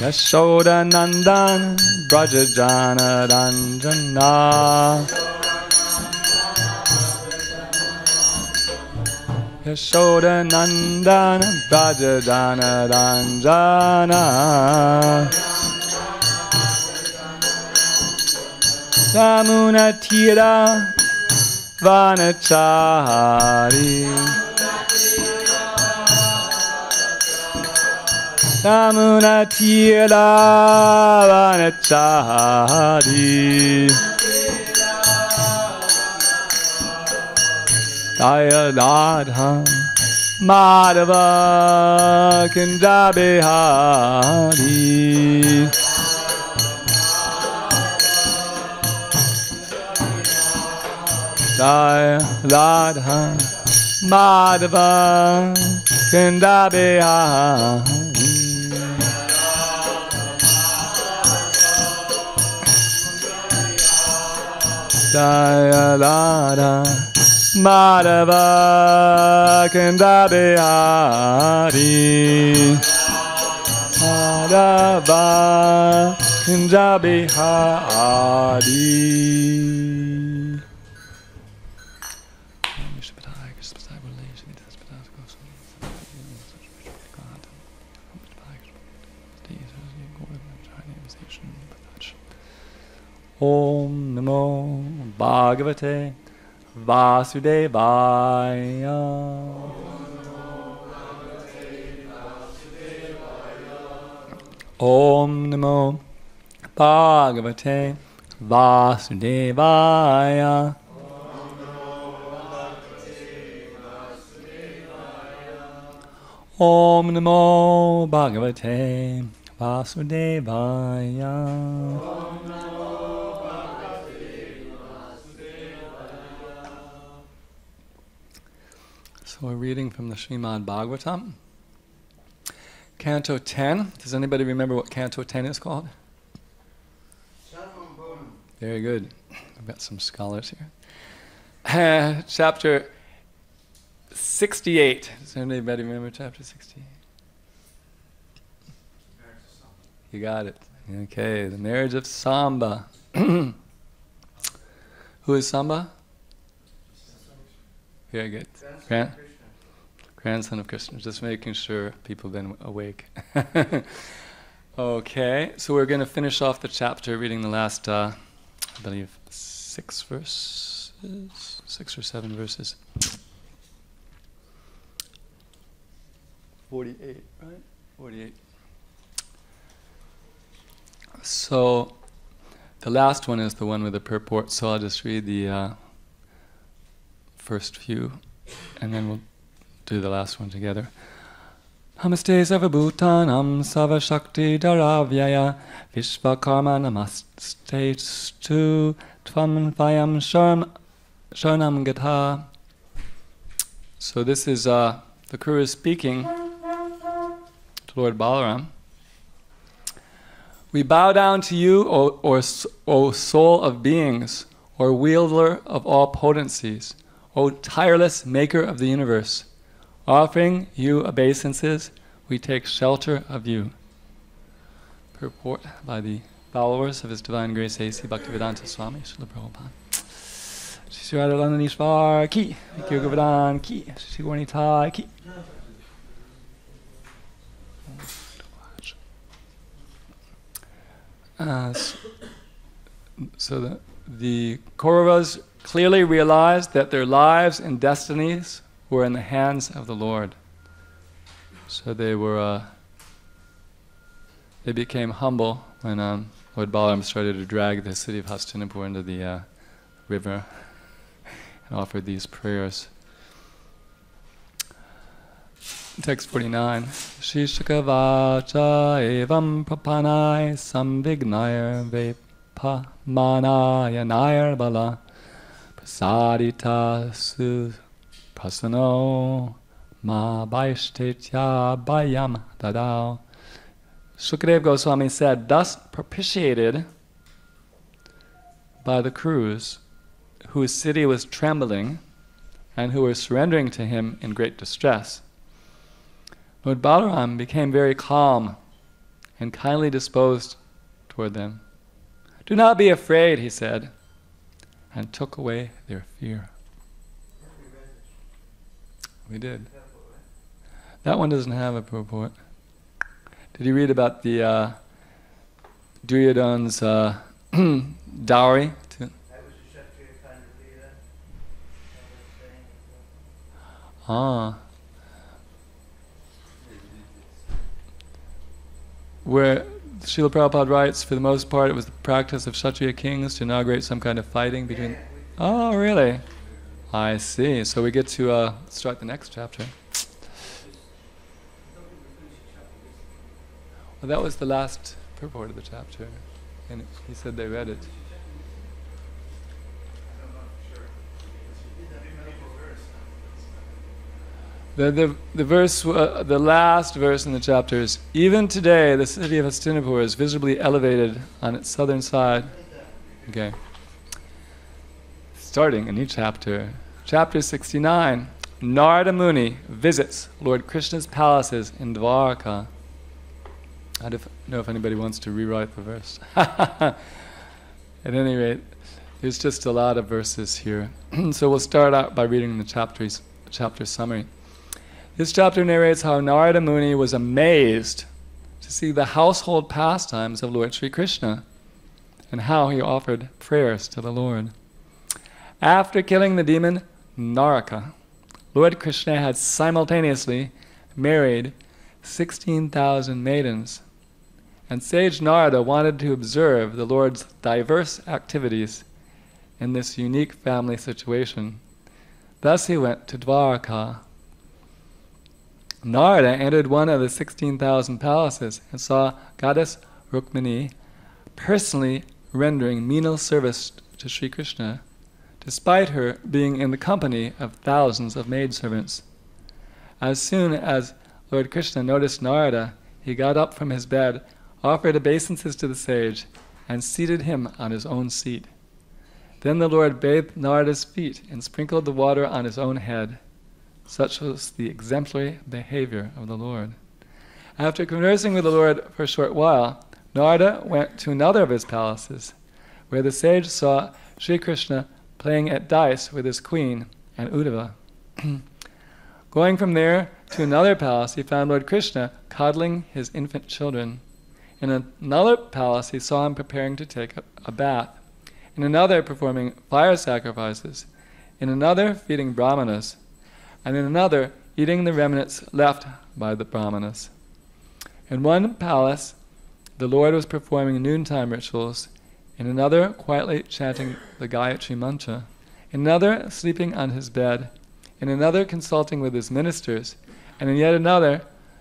Yashodanandan Brajajana Ranjana Yashodanandan Brajajana Ranjana Yamunatira Vanachari Yamunatira Vanachari Jaya Radha Madhava Kunja Bihari Jaya Radha Madhava Kunja Bihari Jaya Radha Madhava Kunja Bihari Madhava Kunja Bihari. Om Namo Bhagavate Vasudevaya. Om Namo Bhagavate Vasudevaya. Om Namo Bhagavate Vasudevaya. So we're reading from the Srimad Bhagavatam, Canto 10. Does anybody remember what Canto 10 is called? Very good. I've got some scholars here. Chapter 68. Does anybody remember chapter 68? You got it. Okay, the marriage of Samba. Who is Samba? Very good. Grandson of Krishna. Just making sure people have been awake. Okay, so we're going to finish off the chapter reading the last, I believe, 6 or 7 verses. 48, right? 48. So the last one is the one with the purport, so I'll just read the first few, and then we'll do the last one together. Namaste Sarvabhutanam Sarvashakti Dharavyaya Vishvakarma Namaste Stu Tvam Vayam Sharanam Gatha. So this is the Kuru is speaking to Lord Balaram. We bow down to you, O soul of beings, or wielder of all potencies, O tireless maker of the universe. Offering you obeisances, we take shelter of you. Purport by the followers of His Divine Grace A.C. Bhaktivedanta Swami Srila Prabhupada. Shri Radharani ki, Shri Govardhan ki, Shri Gauranitai ki. So the Kauravas clearly realized that their lives and destinies were in the hands of the Lord. So they became humble when Lord Balaram started to drag the city of Hastinapur into the river and offered these prayers. Text 49. Shishaka vacha evam prapanai samvignair vepamanaya nair bala prasadita su prasano ma vaishtetya bayam dadao. Sukadeva Goswami said, thus propitiated by the Kurus, whose city was trembling and who were surrendering to him in great distress, Lord Balaram became very calm and kindly disposed toward them. "Do not be afraid," he said, and took away their fear. We did. That one doesn't have a purport. Did you read about the Duryodhana's dowry? Where Srila Prabhupada writes, for the most part, it was the practice of Kshatriya kings to inaugurate some kind of fighting between... Oh, really? I see. So we get to start the next chapter. Well, that was the last purport of the chapter, and he said they read it. The verse, the last verse in the chapter is, "Even today the city of Hastinapur is visibly elevated on its southern side." Okay. Starting a new chapter. Chapter 69. Narada Muni visits Lord Krishna's palaces in Dwarka. I don't know if anybody wants to rewrite the verse. At any rate, there's just a lot of verses here. So we'll start out by reading the chapter summary. This chapter narrates how Narada Muni was amazed to see the household pastimes of Lord Sri Krishna and how he offered prayers to the Lord. After killing the demon Naraka, Lord Krishna had simultaneously married 16,000 maidens, and sage Narada wanted to observe the Lord's diverse activities in this unique family situation. Thus he went to Dwarka. Narada entered one of the 16,000 palaces and saw goddess Rukmini personally rendering menial service to Sri Krishna, despite her being in the company of thousands of maidservants. As soon as Lord Krishna noticed Narada, he got up from his bed, offered obeisances to the sage, and seated him on his own seat. Then the Lord bathed Narada's feet and sprinkled the water on his own head. Such was the exemplary behavior of the Lord. After conversing with the Lord for a short while, Narada went to another of his palaces, where the sage saw Sri Krishna playing at dice with his queen and Uddhava. Going from there to another palace, he found Lord Krishna coddling his infant children. In another palace, he saw him preparing to take a bath. In another, performing fire sacrifices. In another, feeding brahmanas. And in another, eating the remnants left by the brahmanas. In one palace, the Lord was performing noontime rituals. In another, quietly chanting the Gayatri Mantra. In another, sleeping on his bed. In another, consulting with his ministers. And in yet another,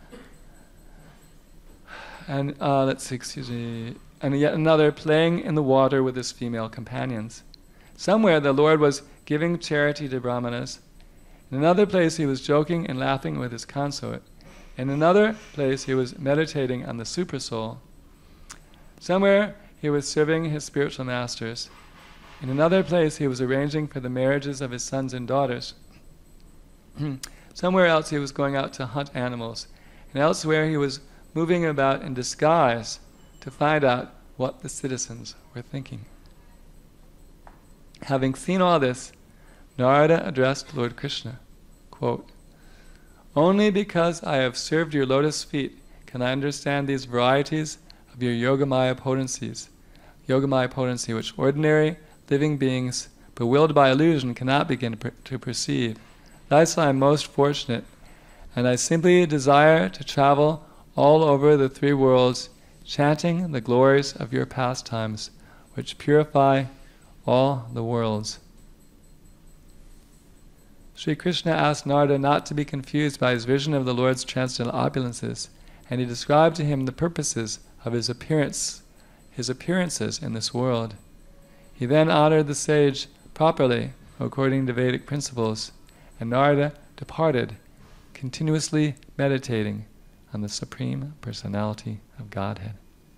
and yet another, playing in the water with his female companions. Somewhere the Lord was giving charity to brahmanas. In another place he was joking and laughing with his consort. In another place he was meditating on the Supersoul. Somewhere he was serving his spiritual masters. In another place he was arranging for the marriages of his sons and daughters. Somewhere else he was going out to hunt animals. And elsewhere he was moving about in disguise to find out what the citizens were thinking. Having seen all this, Narada addressed Lord Krishna, quote, "Only because I have served your lotus feet can I understand these varieties of your Yogamaya potencies, which ordinary living beings, bewildered by illusion, cannot begin to perceive. Thus I am most fortunate, and I simply desire to travel all over the three worlds, chanting the glories of your pastimes, which purify all the worlds." Sri Krishna asked Narada not to be confused by his vision of the Lord's transcendental opulences, and he described to him the purposes of his appearances in this world. He then honored the sage properly, according to Vedic principles, and Narada departed, continuously meditating on the Supreme Personality of Godhead.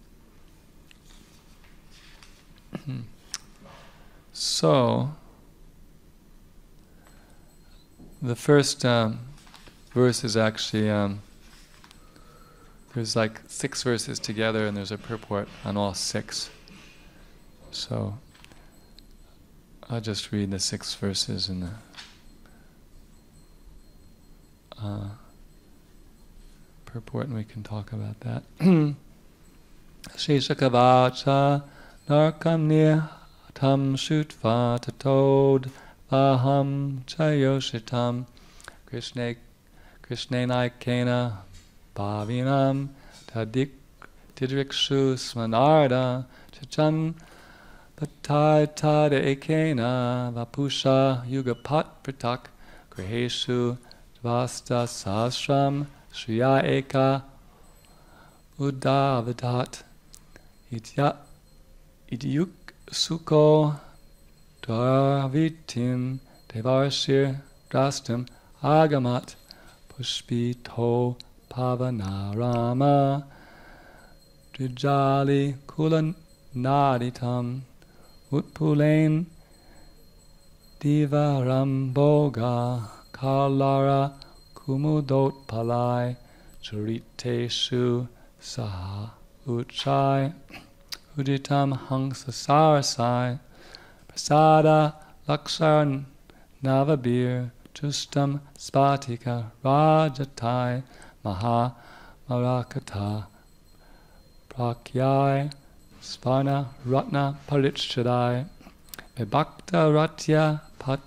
So, the first verse is actually there's like 6 verses together, and there's a purport on all 6. So I'll just read the 6 verses in the purport, and we can talk about that. Shishakavacha narkam nihatam shutva tatod vaham chayoshitam Krishnanaikena bhavinam tidrikshu smanarda chachan patai ekena vapusha yugapat pratak griheshu dvasta sahasram shriya eka udavadat idyuk sukho dvarvitim devarshir drastam agamat pushpito pavanarama drijali kulan naditam utpulen divaram boga kalara kumudot palai chariteshu saha uchai uditam hangsasarasai prasada lakshar navabir chustam spatika rajatai maha marakata prakyai svana ratna parichadai vibhakta ratya pat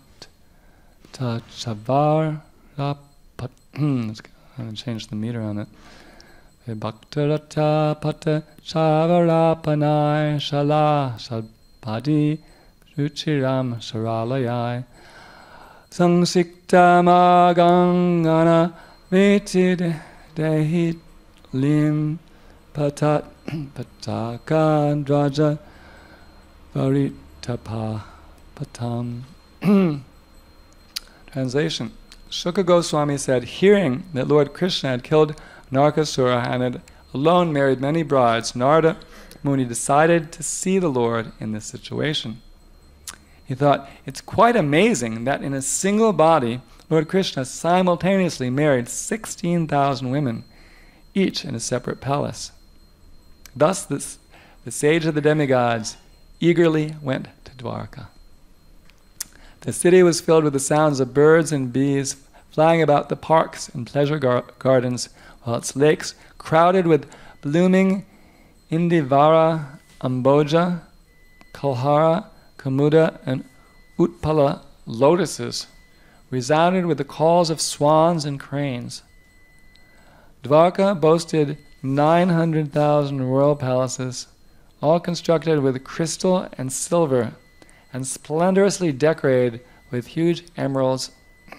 chavar rapat. I'm going to change the meter on it. Vibhakta ratya pat chavarapanai shala shalpadi ruchiram saralayai Sangsikta magangana vetid dehit lim patat pataka draja varitapa patam. Translation. Shuka Goswami said, hearing that Lord Krishna had killed Narakasura and had alone married many brides, Narada Muni decided to see the Lord in this situation. He thought, it's quite amazing that in a single body, Lord Krishna simultaneously married 16,000 women, each in a separate palace. Thus the sage of the demigods eagerly went to Dwarka. The city was filled with the sounds of birds and bees flying about the parks and pleasure gardens, while its lakes, crowded with blooming Indivara, Amboja, Kalhara, Kamuda, and Utpala lotuses, resounded with the calls of swans and cranes. Dwarka boasted 900,000 royal palaces, all constructed with crystal and silver, and splendorously decorated with huge emeralds.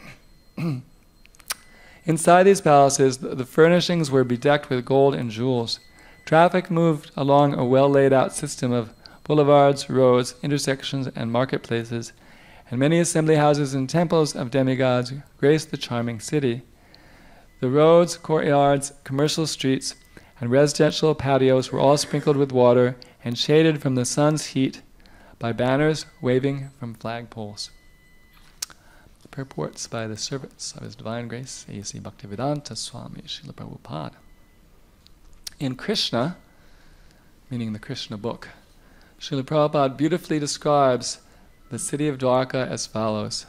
Inside these palaces, the furnishings were bedecked with gold and jewels. Traffic moved along a well-laid-out system of boulevards, roads, intersections, and marketplaces, and many assembly houses and temples of demigods graced the charming city. The roads, courtyards, commercial streets, and residential patios were all sprinkled with water and shaded from the sun's heat by banners waving from flagpoles. Purports by the servants of His Divine Grace, A.C. Bhaktivedanta Swami Srila Prabhupada. In Krishna, meaning the Krishna book, Srila Prabhupada beautifully describes the city of Dwarka as follows.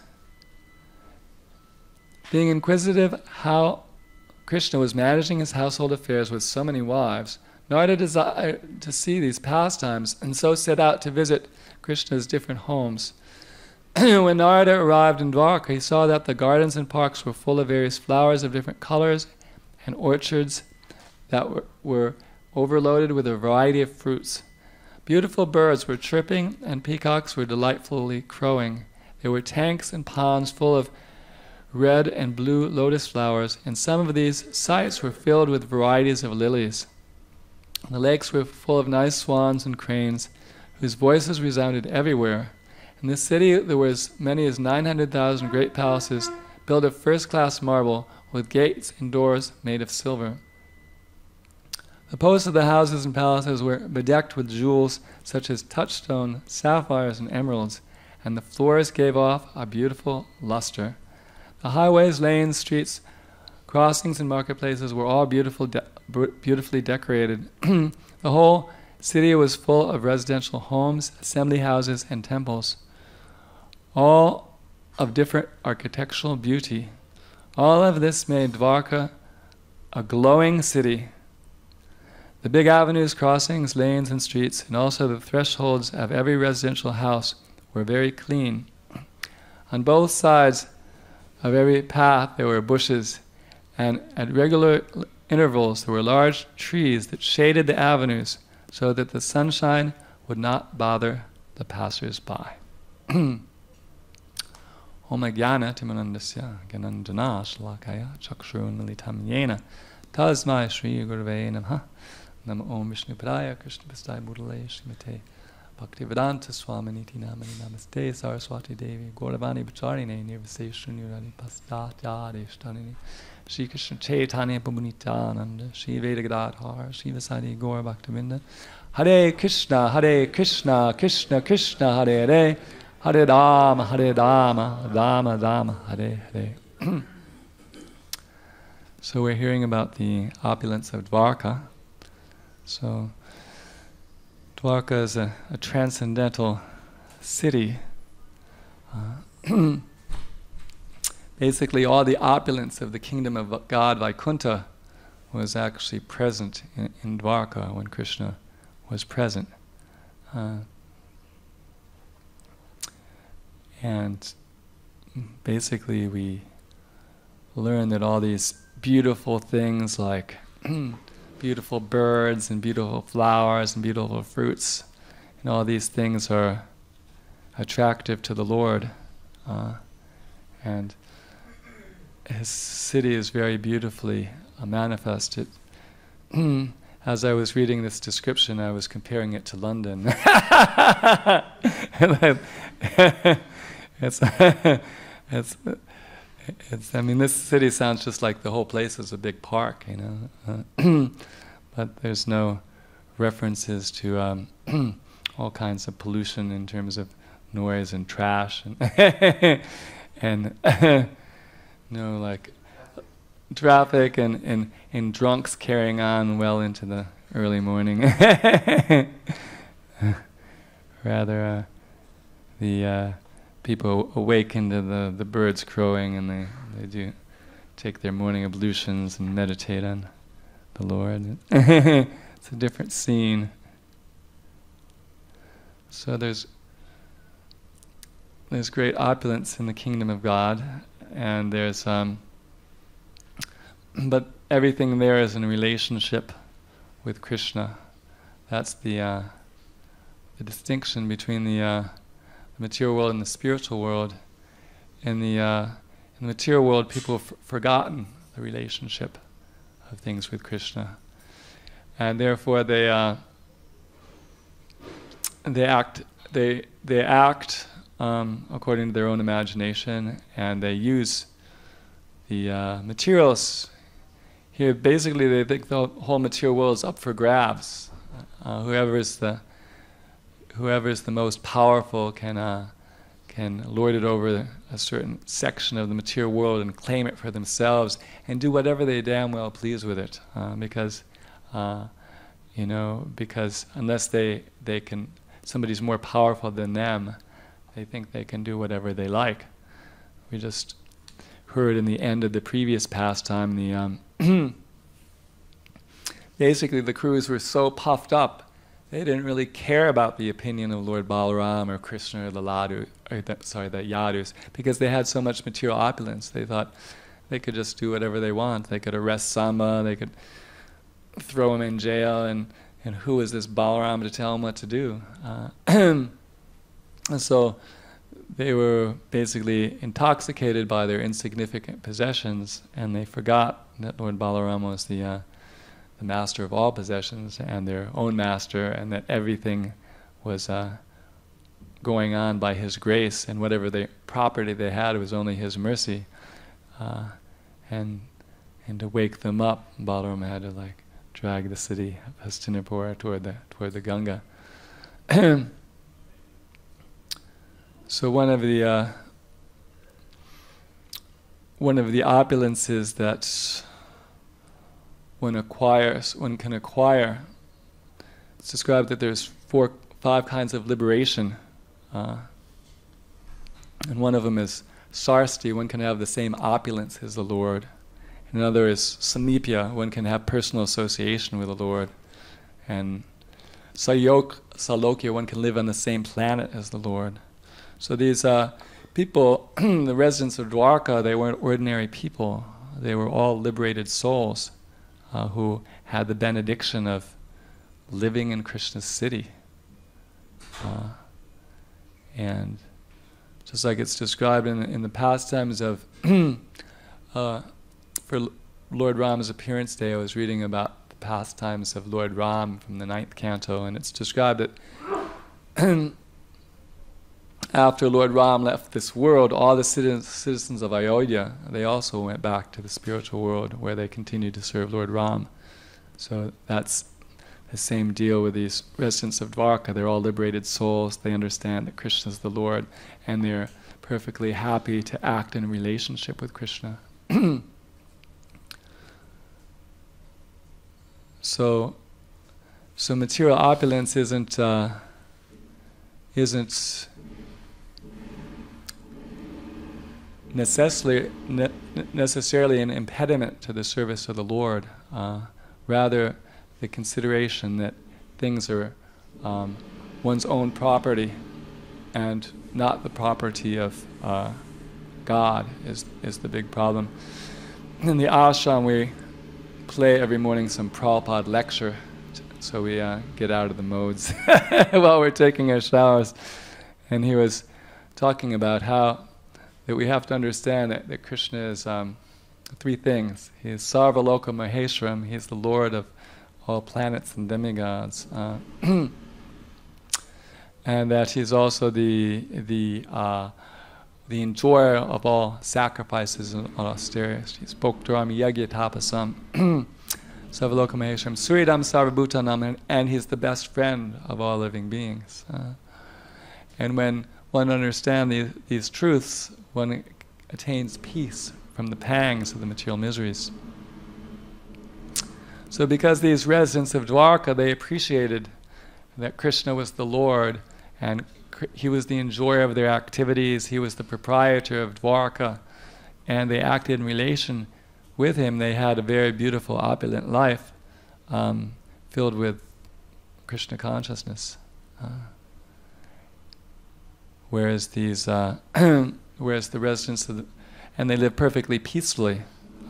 Being inquisitive how Krishna was managing his household affairs with so many wives, Narada desired to see these pastimes and so set out to visit Krishna's different homes. When Narada arrived in Dwarka, he saw that the gardens and parks were full of various flowers of different colors and orchards that were overloaded with a variety of fruits. Beautiful birds were chirping and peacocks were delightfully crowing. There were tanks and ponds full of red and blue lotus flowers, and some of these sites were filled with varieties of lilies. The lakes were full of nice swans and cranes, whose voices resounded everywhere. In this city there were as many as 900,000 great palaces built of first-class marble, with gates and doors made of silver. The posts of the houses and palaces were bedecked with jewels such as touchstone, sapphires, and emeralds, and the floors gave off a beautiful luster. The highways, lanes, streets, Crossings and marketplaces were all beautifully decorated. The whole city was full of residential homes, assembly houses, and temples, all of different architectural beauty. All of this made Dwarka a glowing city. The big avenues, crossings, lanes, and streets, and also the thresholds of every residential house were very clean. On both sides of every path there were bushes, and at regular intervals there were large trees that shaded the avenues so that the sunshine would not bother the passers-by. Om Jnana Timanandasya Gyananjana Shalakaya Chakshurunmilitam Yena Tasmai Shri Gurave Namaha Namo Om Vishnu Padaya Krishna Pastai Mudale Srimate Bhaktivedanta Swaminiti Namani Namaste Saraswati Devi Gauravani Bacharine Nirvase Shunyurani Pastatya Ishtanini Shri Krishna Chaitanya Pabunitananda Shri Vedagadadhar Shri Vasadi Gaur Bhaktivinda Hare Krishna Krishna Krishna Hare Hare Hare Rama Rama Rama Hare Hare. So we're hearing about the opulence of Dwarka. So Dwarka is a transcendental city. Basically, all the opulence of the kingdom of God, Vaikuntha, was actually present in Dwarka when Krishna was present. And basically, we learn that all these beautiful things like beautiful birds and beautiful flowers and beautiful fruits, and all these things are attractive to the Lord. And his city is very beautifully manifested. As I was reading this description, I was comparing it to London. I mean, this city sounds just like the whole place is a big park, you know. But there's no references to all kinds of pollution in terms of noise and trash and no, like traffic and drunks carrying on well into the early morning. Rather, the people awaken to the birds crowing, and they do take their morning ablutions and meditate on the Lord. It's a different scene. So there's great opulence in the kingdom of God, and there's but everything there is in relationship with Krishna. That's the distinction between the material world and the spiritual world. In the material world, people have forgotten the relationship of things with Krishna, and therefore they act according to their own imagination, and they use the materials. Here, basically, they think the whole material world is up for grabs. Whoever is the most powerful can lord it over a certain section of the material world and claim it for themselves and do whatever they damn well please with it, because unless they can, somebody's more powerful than them, they think they can do whatever they like. We just heard in the end of the previous pastime, basically the crews were so puffed up, they didn't really care about the opinion of Lord Balaram or Krishna or the Yadus, because they had so much material opulence. They thought they could just do whatever they want. They could arrest Samba, they could throw him in jail, and who is this Balaram to tell him what to do? And so they were basically intoxicated by their insignificant possessions, and they forgot that Lord Balaram was the master of all possessions and their own master, and that everything was going on by his grace, and whatever the property they had was only his mercy. And to wake them up, Balaram had to drag the city of Hastinapur toward the Ganga. So one of one of the opulences that one can acquire. It's described that there's 5 kinds of liberation, and one of them is sarsti. One can have the same opulence as the Lord. And another is samipya. One can have personal association with the Lord. And salokya. One can live on the same planet as the Lord. So these people, the residents of Dwarka, they weren't ordinary people. They were all liberated souls who had the benediction of living in Krishna's city. And just like it's described in the pastimes of, for Lord Rama's appearance day, I was reading about the pastimes of Lord Ram from the 9th canto, and it's described that after Lord Ram left this world, all the citizens of Ayodhya, they also went back to the spiritual world where they continued to serve Lord Ram. So that's the same deal with these residents of Dwarka. They're all liberated souls. They understand that Krishna is the Lord, and they're perfectly happy to act in a relationship with Krishna. So material opulence isn't necessarily an impediment to the service of the Lord. Rather, the consideration that things are one's own property and not the property of God is the big problem. In the ashram, we play every morning some Prabhupada lecture, so we get out of the modes while we're taking our showers. And he was talking about how that we have to understand that Krishna is 3 things. He is Sarvaloka Maheshwaram. He is the Lord of all planets and demigods, and that he's also the enjoyer of all sacrifices and austerities. He spoke to Ram Yagya Tapasam, Sarvaloka Maheshwaram, Suridam Sarvabhutanam, and he's the best friend of all living beings. And when one understands these truths, one attains peace from the pangs of the material miseries. So because these residents of Dwarka, they appreciated that Krishna was the Lord, and he was the enjoyer of their activities, he was the proprietor of Dwarka, and they acted in relation with him. They had a very beautiful, opulent life, filled with Krishna consciousness. Whereas these, whereas the residents of and they live perfectly peacefully.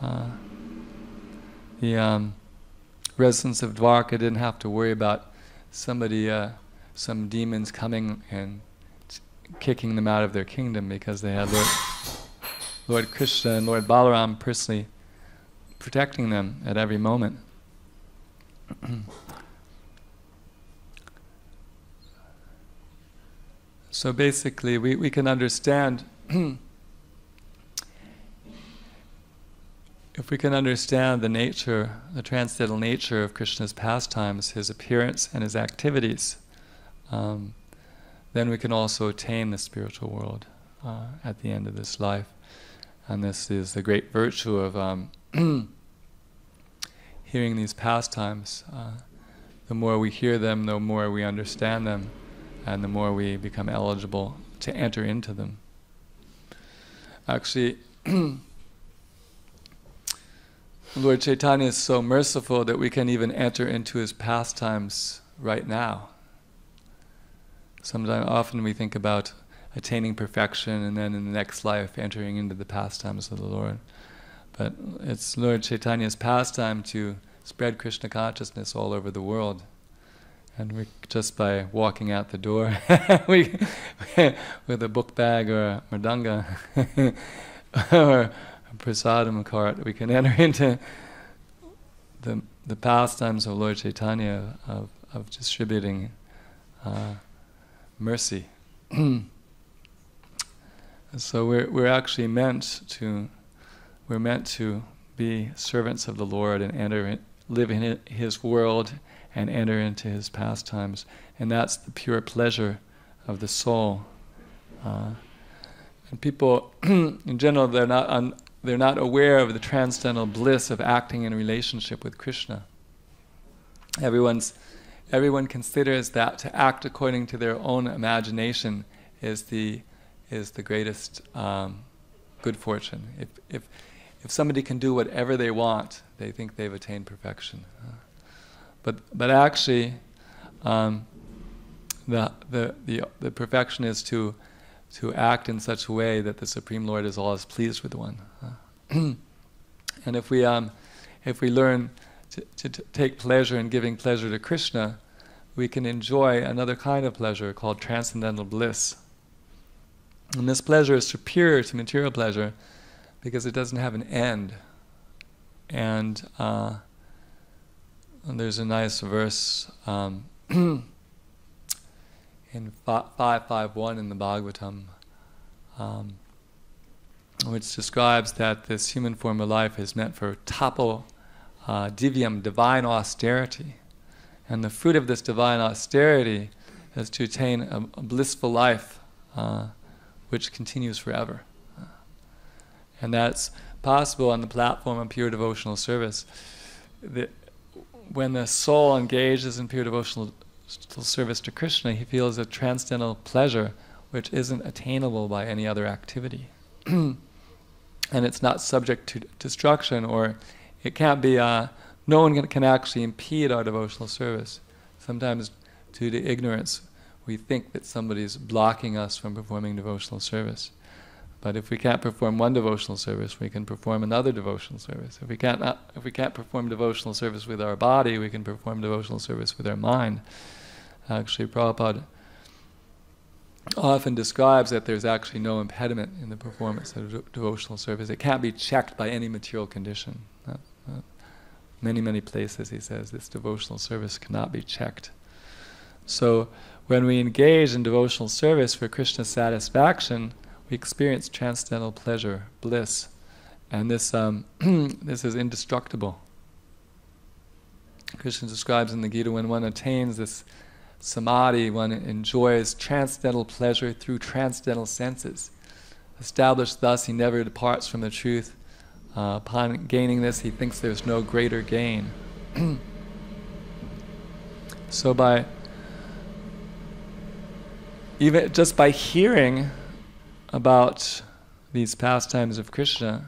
The residents of Dwarka didn't have to worry about somebody, some demons coming and kicking them out of their kingdom, because they had Lord Krishna and Lord Balaram personally protecting them at every moment. So basically, we can understand if we can understand the nature, the transcendental nature of Krishna's pastimes, his appearance and his activities, then we can also attain the spiritual world at the end of this life. And this is the great virtue of hearing these pastimes. The more we hear them, the more we understand them, and the more we become eligible to enter into them. Actually, Lord Chaitanya is so merciful that we can even enter into his pastimes right now. Often we think about attaining perfection and then in the next life entering into the pastimes of the Lord. But it's Lord Chaitanya's pastime to spread Krishna consciousness all over the world. And we, just by walking out the door with a book bag or a mridanga or a prasadam cart, we can enter into the pastimes of Lord Chaitanya of distributing mercy. So we're actually meant to be servants of the Lord and live in his world and enter into his pastimes, and that's the pure pleasure of the soul. And people, in general, they're not they're not aware of the transcendental bliss of acting in a relationship with Krishna. Everyone considers that to act according to their own imagination is the greatest good fortune. If somebody can do whatever they want, they think they've attained perfection. But actually, the perfection is to act in such a way that the Supreme Lord is always pleased with one. And if we learn to take pleasure in giving pleasure to Krishna, we can enjoy another kind of pleasure called transcendental bliss. And this pleasure is superior to material pleasure because it doesn't have an end. And there's a nice verse in 551 in the Bhagavatam, which describes that this human form of life is meant for tapo divyam, divine austerity. And the fruit of this divine austerity is to attain a blissful life which continues forever. And that's possible on the platform of pure devotional service. When the soul engages in pure devotional service to Krishna, he feels a transcendental pleasure which isn't attainable by any other activity. And it's not subject to destruction, or it can't be, no one can actually impede our devotional service. Sometimes due to ignorance, we think that somebody's blocking us from performing devotional service. But if we can't perform one devotional service, we can perform another devotional service. If we can't perform devotional service with our body, we can perform devotional service with our mind. Actually, Prabhupada often describes that there's actually no impediment in the performance of devotional service. It can't be checked by any material condition. Many places he says this devotional service cannot be checked. So when we engage in devotional service for Krishna's satisfaction, we experience transcendental pleasure, bliss, and this this is indestructible. Krishna describes in the Gita, when one attains this samadhi, one enjoys transcendental pleasure through transcendental senses. Established thus, he never departs from the truth. Upon gaining this, he thinks there's no greater gain. So even just by hearing about these pastimes of Krishna,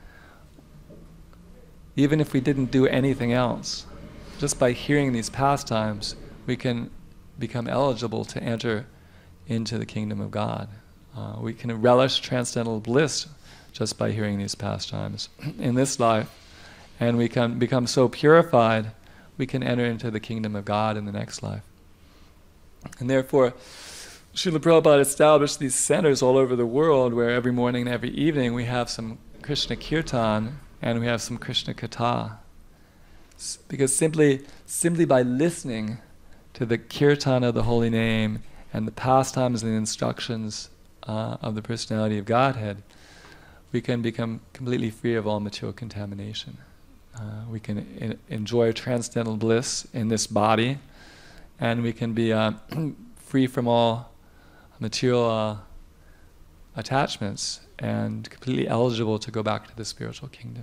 even if we didn't do anything else, just by hearing these pastimes, we can become eligible to enter into the kingdom of God. We can relish transcendental bliss just by hearing these pastimes in this life, and we can become so purified we can enter into the kingdom of God in the next life. And therefore, Srila Prabhupada established these centers all over the world where every morning and every evening we have some Krishna Kirtan and we have some Krishna Katha. Because simply by listening to the Kirtan of the Holy Name and the pastimes and the instructions of the Personality of Godhead, we can become completely free of all material contamination. We can enjoy transcendental bliss in this body, and we can be free from all material attachments and completely eligible to go back to the spiritual kingdom.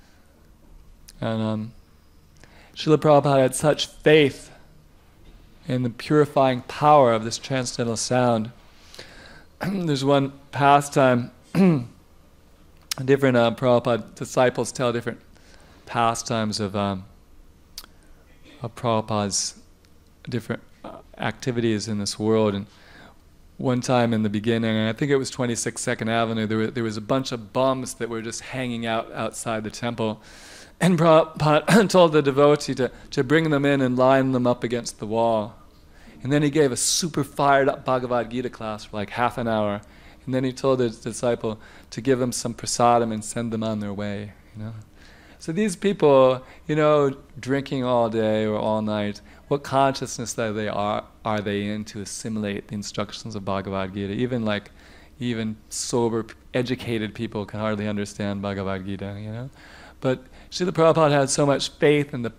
And Srila Prabhupada had such faith in the purifying power of this transcendental sound. There's one pastime, different Prabhupada disciples tell different pastimes of Prabhupada's different activities in this world. And one time in the beginning, I think it was 26 Second Avenue, there was a bunch of bums that were just hanging out outside the temple. And Prabhupada told the devotee to bring them in and line them up against the wall. And then he gave a super fired up Bhagavad Gita class for like half an hour. And then he told his disciple to give them some prasadam and send them on their way. So these people, drinking all day or all night, what consciousness are they in to assimilate the instructions of Bhagavad Gita? Even sober, educated people can hardly understand Bhagavad Gita, But Srila Prabhupada had so much faith in the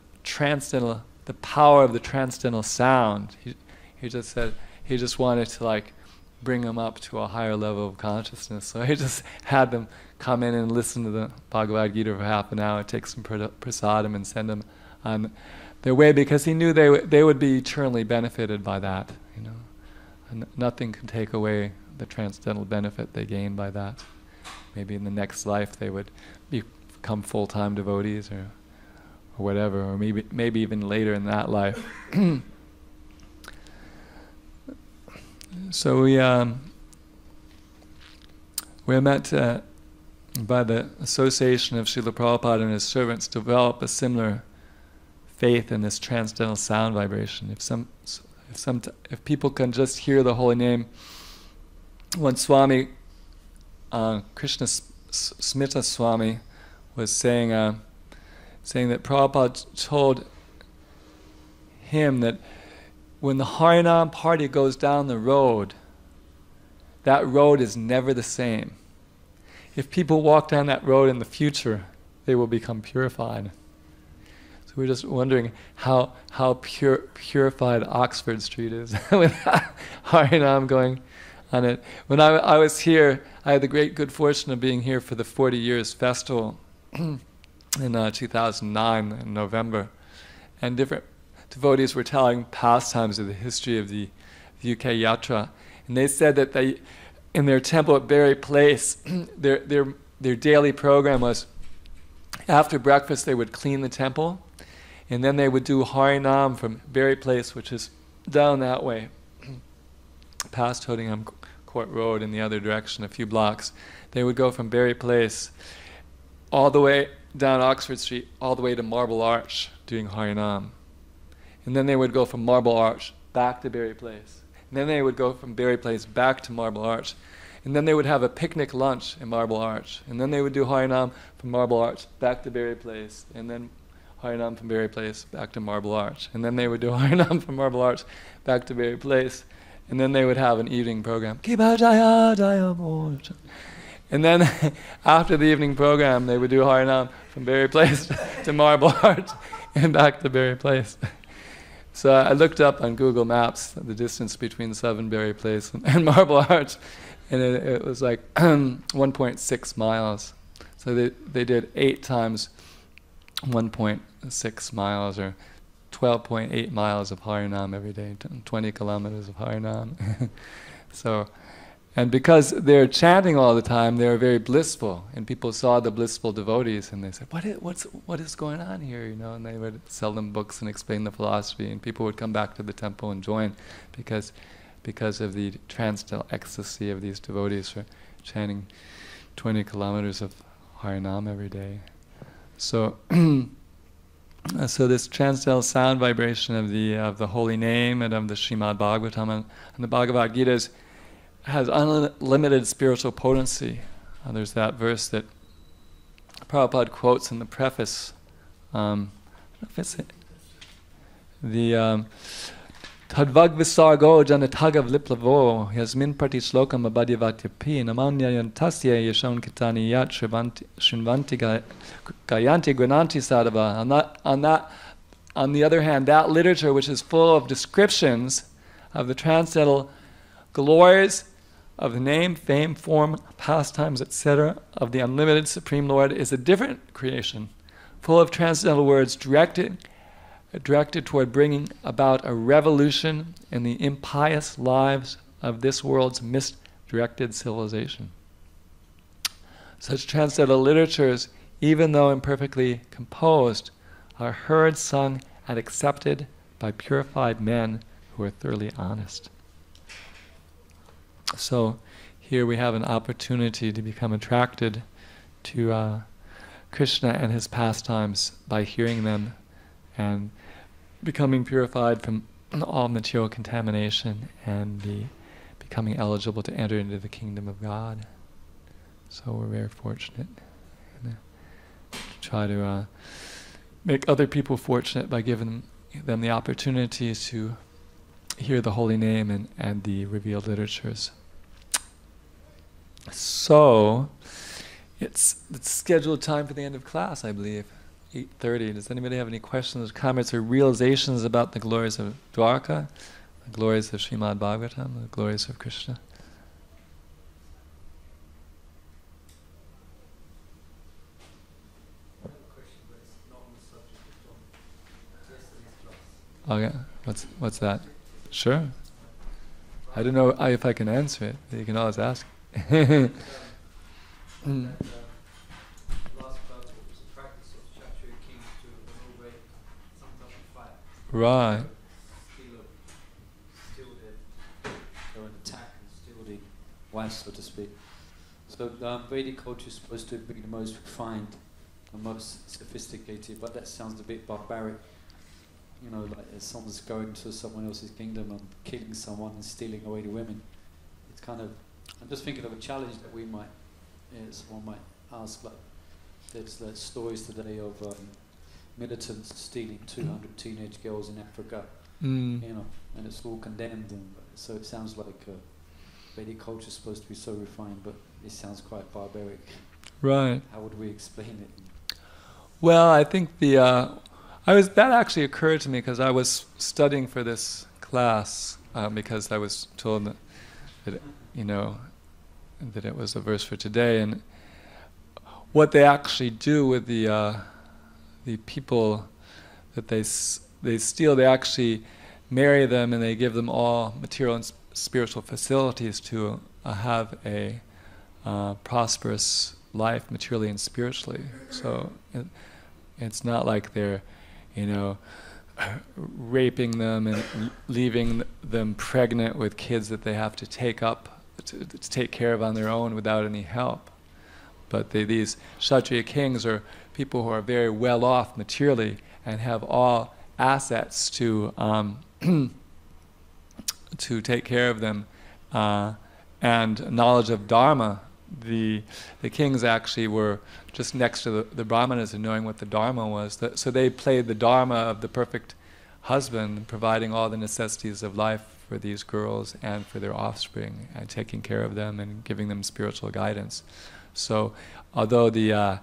power of the transcendental sound. He just said he just wanted to bring them up to a higher level of consciousness. So I just had them come in and listen to the Bhagavad Gita for half an hour, take some prasadam and send them on their way, because he knew they would be eternally benefited by that. You know, and nothing can take away the transcendental benefit they gain by that. Maybe in the next life they would become full-time devotees or whatever, or maybe even later in that life. So we are meant to, by the association of Srila Prabhupada and his servants, develop a similar faith in this transcendental sound vibration. If people can just hear the holy name, when Swami Krishna Smita Swami was saying that Prabhupada told him that when the Harinam party goes down the road, that road is never the same. If people walk down that road in the future, they will become purified. So we're just wondering how purified Oxford Street is with Harinam going on it. When I was here, I had the great good fortune of being here for the 40 Years Festival in 2009 in November, and different devotees were telling pastimes of the history of the UK Yatra, and they said that they, in their temple at Berry Place, their daily program was after breakfast they would clean the temple, and then they would do Harinam from Berry Place, which is down that way, past Tottingham Court Road in the other direction, a few blocks. They would go from Berry Place all the way down Oxford Street, all the way to Marble Arch, doing Harinam. And then they would go from Marble Arch back to Berry Place. And then they would go from Berry Place back to Marble Arch. And then they would have a picnic lunch in Marble Arch. And then they would do Harinam from Marble Arch back to Berry Place. And then Harinam from Berry Place back to Marble Arch. And then they would do Harinam from Marble Arch back to Berry Place. And then they would have an evening program. Kiba Jaya Jaya Mo. And then after the evening program, they would do Harinam from Berry Place to Marble Arch and back to Berry Place. So I looked up on Google Maps the distance between Berry Place and Marble Arch, and it was like 1.6 miles. So they did 8 times 1.6 miles, or 12.8 miles of Harinam every day, 20 kilometers of Harinam. So, and because they're chanting all the time, they're very blissful, and people saw the blissful devotees, and they said, what is going on here, you know? And they would sell them books and explain the philosophy, and people would come back to the temple and join because of the transcendental ecstasy of these devotees for chanting 20 kilometers of Harinam every day. So, so this transcendental sound vibration of the holy name and of the Srimad Bhagavatam and the Bhagavad Gita has unlimited spiritual potency. There's that verse that Prabhupada quotes in the preface. I don't know if it's the Tadvag Visargo Janatagav Liplavo Yasmin Prati Shlokam Abhadyavatyapi Namanyayan Tasya Yashon Kitani Yat Shrinvanti Gayanti Grananti Sadhava. On the other hand, that literature which is full of descriptions of the transcendental glories of the name, fame, form, pastimes, etc., of the unlimited Supreme Lord is a different creation, full of transcendental words directed toward bringing about a revolution in the impious lives of this world's misdirected civilization. Such transcendental literatures, even though imperfectly composed, are heard, sung, and accepted by purified men who are thoroughly honest. So here we have an opportunity to become attracted to Krishna and his pastimes by hearing them and becoming purified from all material contamination and becoming eligible to enter into the kingdom of God. So we're very fortunate. And, try to make other people fortunate by giving them the opportunity to hear the holy name and the revealed literatures. So, it's scheduled time for the end of class, I believe, 8:30. Does anybody have any questions, comments, or realizations about the glories of Dwarka, the glories of Srimad Bhagavatam, the glories of Krishna? Okay, what's that? Sure. I don't know if I can answer it. You can always ask. Last class was the practice of Kshatriya kings to overweight some type of fight. Right. Steal or an attack and steal the wife, so to speak. So Vedic culture is supposed to be the most refined and most sophisticated, but that sounds a bit barbaric. You know, like if someone's going to someone else's kingdom and killing someone and stealing away the women. It's kind of, I'm just thinking of a challenge that we might, someone might ask, like, there's stories today of militants stealing 200 teenage girls in Africa, you know, and it's all condemned, and so it sounds like Vedic culture is supposed to be so refined, but it sounds quite barbaric. Right. How would we explain it? Well, I think that actually occurred to me because I was studying for this class because I was told that you know, that it was a verse for today, and what they actually do with the people that they steal, they actually marry them and they give them all material and spiritual facilities to have a prosperous life materially and spiritually. So it's not like they're, you know, raping them and leaving them pregnant with kids that they have to take up, to take care of on their own without any help. But these Kshatriya kings are people who are very well off materially and have all assets to to take care of them, and knowledge of Dharma. The kings actually were just next to the Brahmanas and knowing what the Dharma was. So they played the Dharma of the perfect husband, providing all the necessities of life for these girls and for their offspring, and taking care of them and giving them spiritual guidance. So, although the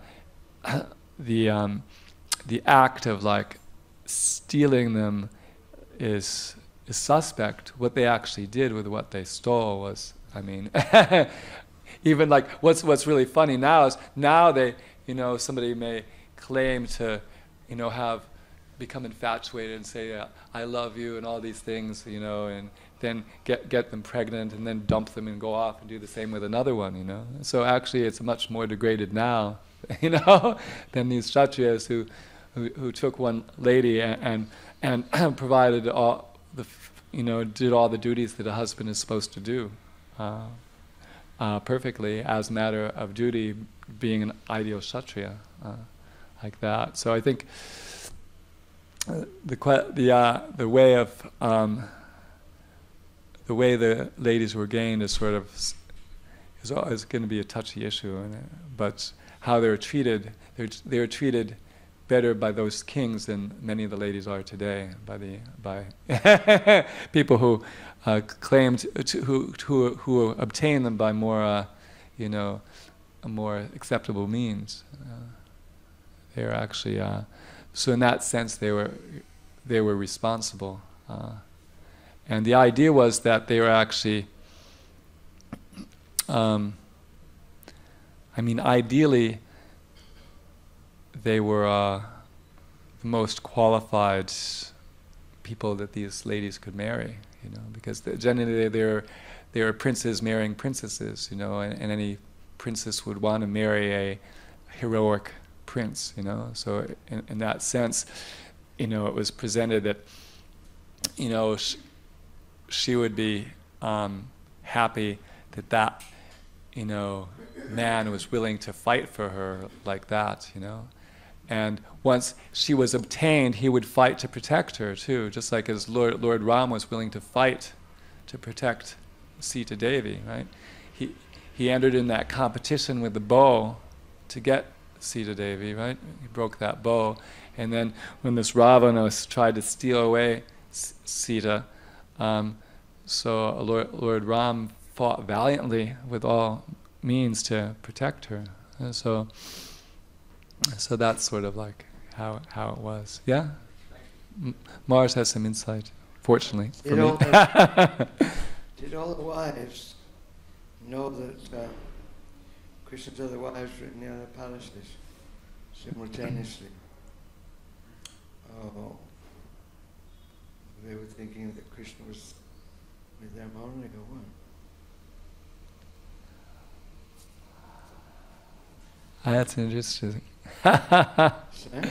act of like stealing them is suspect, what they actually did with what they stole was, I mean, even like what's really funny now is now they, you know, somebody may claim to, you know, have become infatuated and say I love you and all these things, you know, and then get them pregnant and then dump them and go off and do the same with another one, you know. So actually it's much more degraded now, you know, than these Kshatriyas who took one lady and provided all the, you know, did all the duties that a husband is supposed to do perfectly as a matter of duty, being an ideal Kshatriya, like that. So I think the way the ladies were gained is sort of is going to be a touchy issue, but how they're treated, they're treated better by those kings than many of the ladies are today by people who claimed who obtain them by more you know, a more acceptable means. They are actually so in that sense they were responsible, and the idea was that they were actually I mean, ideally they were the most qualified people that these ladies could marry, you know, because generally they're princes marrying princesses, you know, and any princess would want to marry a heroic prince, you know. So in that sense, you know, it was presented that, you know, she would be happy that you know, man was willing to fight for her like that, you know. And once she was obtained, he would fight to protect her too, just like as Lord Ram was willing to fight to protect Sita Devi, right? He entered in that competition with the bow to get Sita Devi, right? He broke that bow, and then when this Ravana tried to steal away Sita, so Lord Ram fought valiantly with all means to protect her. And so that's sort of like how it was. Yeah? Mars has some insight, fortunately, for me. Did all the wives know that Krishna's other wives were in the other palaces simultaneously? Oh. they were thinking that Krishna was with them only, or what? That's interesting. Sense?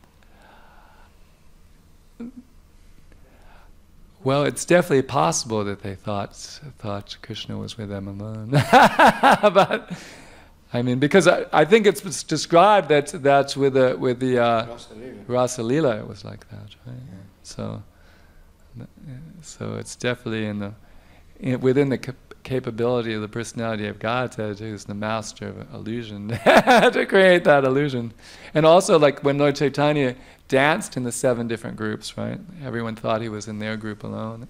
Well, it's definitely possible that they thought Krishna was with them alone. But I mean, because I think it's described that's with the Rasa Leela it was like that, right? Yeah. So it's definitely within the capability of the personality of God who's the master of illusion to create that illusion. And also, like when Lord Chaitanya danced in the 7 different groups, right? Everyone thought he was in their group alone.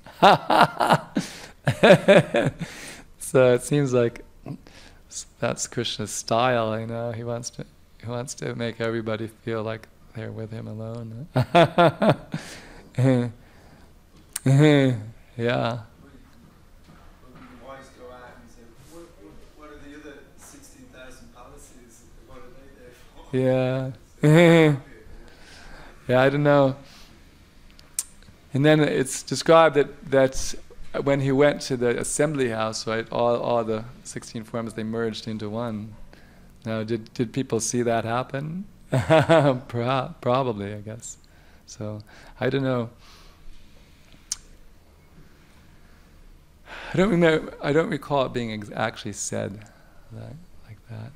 So it seems like that's Krishna's style, you know. He wants to make everybody feel like they're with him alone. Yeah. Wise go out and say, what are the other 16,000 palaces? What are they there for? Yeah. Yeah, I don't know. And then it's described that when he went to the assembly house, right, all the 16 forms, they merged into one. Now, did people see that happen? Probably, I guess. So, I don't know. I don't recall it being actually said like that.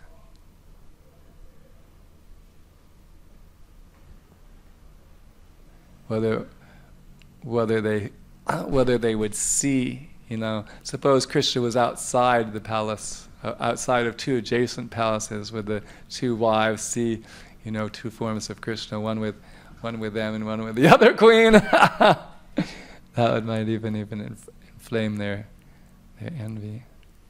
Whether they would see, you know, suppose Krishna was outside the palace, outside of 2 adjacent palaces, with the 2 wives see, you know, 2 forms of Krishna, one with them and one with the other queen. That might even inflame their envy.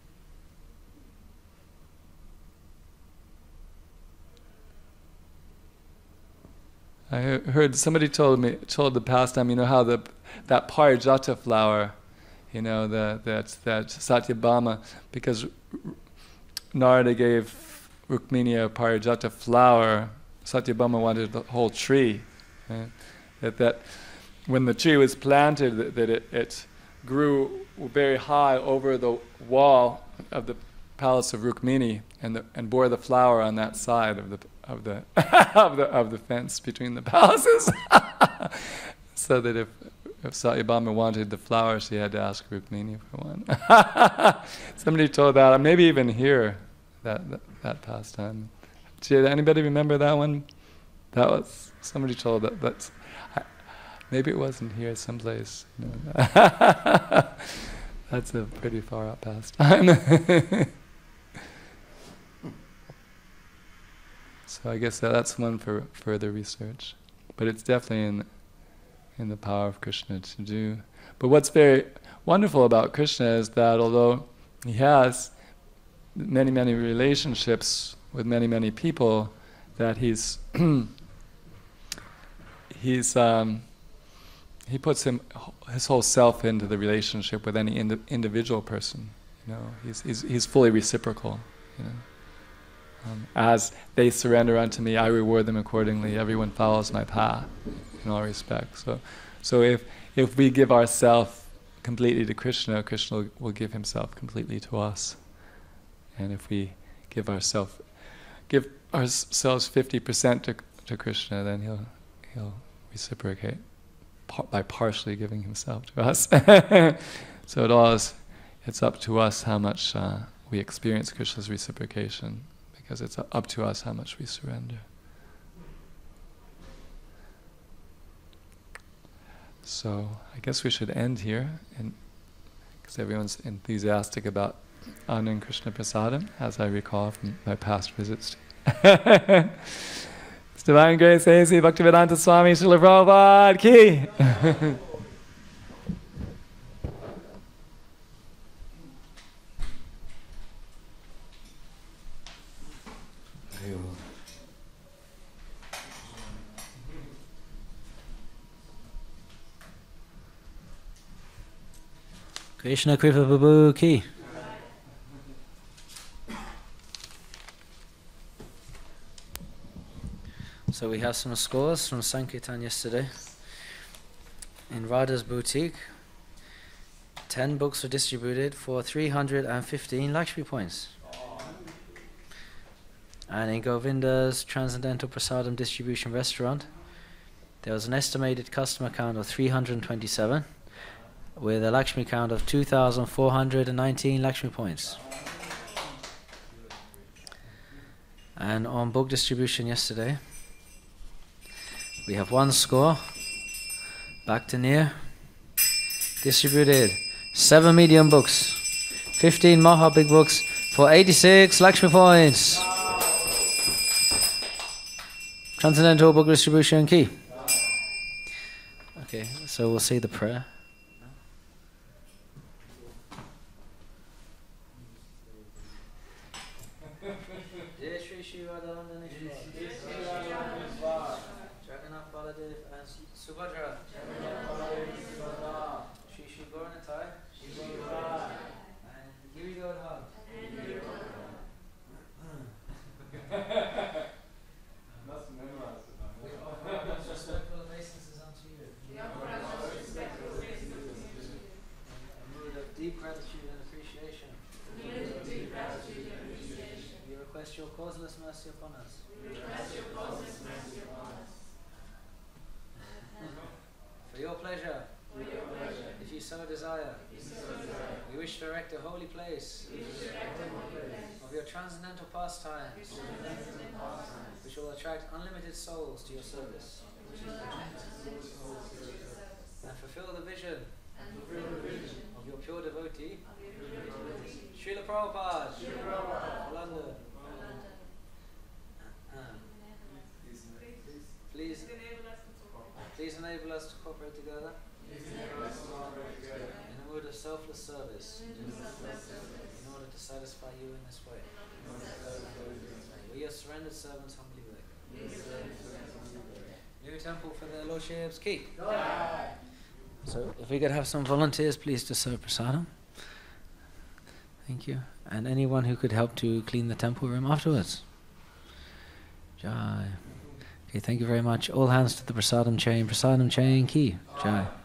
I heard somebody told the pastime, you know, how that Parijata flower, you know, that Satyabhama, because Narada gave Rukmini a Parijata flower, Satyabhama wanted the whole tree. Right? That when the tree was planted, that it grew very high over the wall of the palace of Rukmini and bore the flower on that side of the of the fence between the palaces. So that if Satyabhama wanted the flower, she had to ask Rukmini for one. Somebody told that, maybe even here, that pastime. Did anybody remember that one? That was somebody told that. Maybe it wasn't here, someplace. You know. That's a pretty far out pastime. So I guess that's one for further research. But it's definitely in the power of Krishna to do. But what's very wonderful about Krishna is that although he has many, many relationships with many, many people, that he puts his whole self into the relationship with any individual person. You know, he's fully reciprocal. You know. As they surrender unto me, I reward them accordingly. Everyone follows my path in all respects. So if we give ourselves completely to Krishna, Krishna will give himself completely to us. And if we give ourselves 50% to Krishna, then he'll reciprocate by partially giving himself to us. So it's up to us how much we experience Krishna's reciprocation, because it's up to us how much we surrender. So I guess we should end here, because everyone's enthusiastic about honoring Krishna Prasadam, as I recall from my past visits. His Divine Grace A.C. Bhaktivedanta Swami Srila Prabhupada Ki! Krishna Kripa Prabhu Ki. So we have some scores from Sankirtan yesterday. in Radha's boutique, 10 books were distributed for 315 Lakshmi points. And in Govinda's Transcendental Prasadam distribution restaurant, there was an estimated customer count of 327, with a Lakshmi count of 2,419 Lakshmi points. And on book distribution yesterday, we have one score, Bhakti Neer, distributed 7 medium books, 15 Maha big books for 86 Lakshmi points. Transcendental book distribution key. Okay, so we'll say the prayer. Jagannath Baladev and Subhadra. Shri Shri Gauranatai. And Giri Gaurahar. Respectful obeisances unto you. A mood of deep gratitude and appreciation. We request your causeless mercy upon us. For your pleasure, if you so desire, we wish to erect a holy place of your transcendental pastimes, which will attract unlimited souls to your service, and fulfill the vision of your pure devotee, Srila Prabhupada, London. Please enable us to cooperate together in a mood of selfless service in order to satisfy you in this way. We are surrendered servants humbly beg. New temple for their lordships keep. So if we could have some volunteers please to serve prasadam. Thank you. And anyone who could help to clean the temple room afterwards. Jai. Okay, thank you very much. All hands to the prasadam chain ki. Jai.